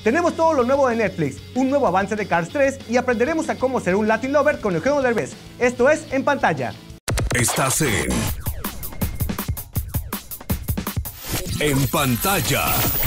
Tenemos todo lo nuevo de Netflix, un nuevo avance de Cars 3 y aprenderemos a cómo ser un Latin Lover con Eugenio Derbez. Esto es En Pantalla. Estás En Pantalla.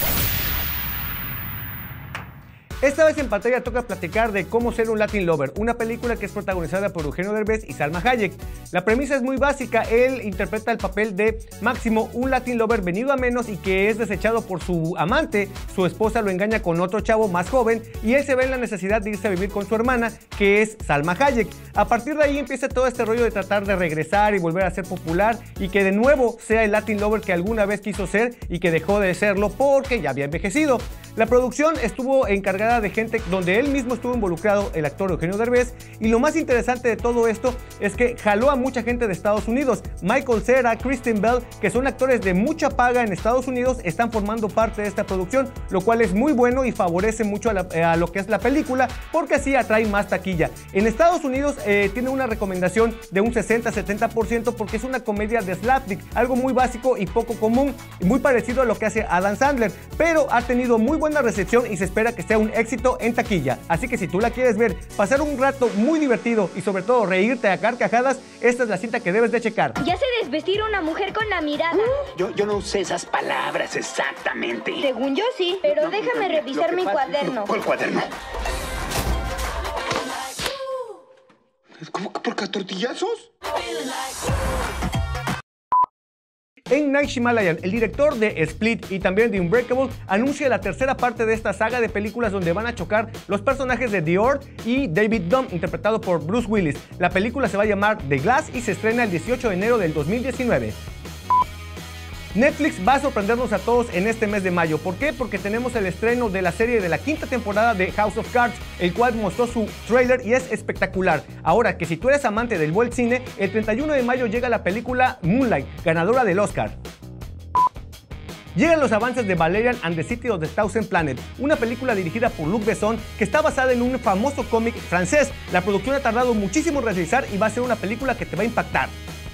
Esta vez en pantalla toca platicar de Cómo ser un Latin Lover, una película que es protagonizada por Eugenio Derbez y Salma Hayek. La premisa es muy básica, él interpreta el papel de Máximo, un Latin Lover venido a menos y que es desechado por su amante. Su esposa lo engaña con otro chavo más joven y él se ve en la necesidad de irse a vivir con su hermana, que es Salma Hayek. A partir de ahí empieza todo este rollo de tratar de regresar y volver a ser popular y que de nuevo sea el Latin Lover que alguna vez quiso ser y que dejó de serlo porque ya había envejecido. La producción estuvo encargada de gente donde él mismo estuvo involucrado, el actor Eugenio Derbez, y lo más interesante de todo esto es que jaló a mucha gente de Estados Unidos. Michael Cera, Kristen Bell, que son actores de mucha paga en Estados Unidos, están formando parte de esta producción, lo cual es muy bueno y favorece mucho a lo que es la película, porque así atrae más taquilla. En Estados Unidos tiene una recomendación de un 60-70% porque es una comedia de slapstick, algo muy básico y poco común, muy parecido a lo que hace Adam Sandler, pero ha tenido muy buena recepción y se espera que sea un éxito en taquilla. Así que si tú la quieres ver, pasar un rato muy divertido y sobre todo reírte a carcajadas, esta es la cinta que debes de checar. Ya sé desvestir a una mujer con la mirada. Yo no usé esas palabras exactamente. Según yo sí, pero déjame revisar mi cuaderno. ¿Cuál cuaderno? ¿Cómo que por tortillazos? M. Night Shyamalan, el director de Split y también de Unbreakable, anuncia la tercera parte de esta saga de películas donde van a chocar los personajes de The Orb y David Dunn, interpretado por Bruce Willis. La película se va a llamar The Glass y se estrena el 18 de enero del 2019. Netflix va a sorprendernos a todos en este mes de mayo. ¿Por qué? Porque tenemos el estreno de la serie de la quinta temporada de House of Cards, el cual mostró su tráiler y es espectacular. Ahora que si tú eres amante del buen cine, el 31 de mayo llega la película Moonlight, ganadora del Oscar. Llegan los avances de Valerian and the City of the Thousand Planets, una película dirigida por Luc Besson que está basada en un famoso cómic francés. La producción ha tardado muchísimo en realizar y va a ser una película que te va a impactar.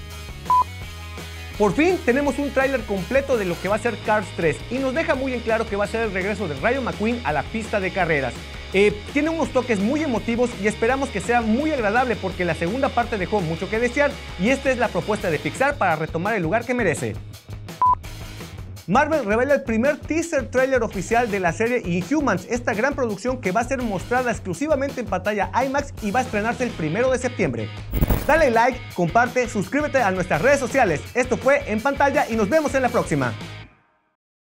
Por fin tenemos un tráiler completo de lo que va a ser Cars 3 y nos deja muy en claro que va a ser el regreso de Rayo McQueen a la pista de carreras. Tiene unos toques muy emotivos y esperamos que sea muy agradable porque la segunda parte dejó mucho que desear y esta es la propuesta de Pixar para retomar el lugar que merece. Marvel revela el primer teaser trailer oficial de la serie Inhumans, esta gran producción que va a ser mostrada exclusivamente en pantalla IMAX y va a estrenarse el 1 de septiembre. Dale like, comparte, suscríbete a nuestras redes sociales. Esto fue En Pantalla y nos vemos en la próxima.